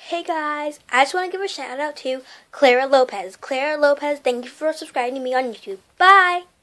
Hey guys, I just want to give a shout out to Clara Lopez. Clara Lopez, thank you for subscribing to me on YouTube. Bye!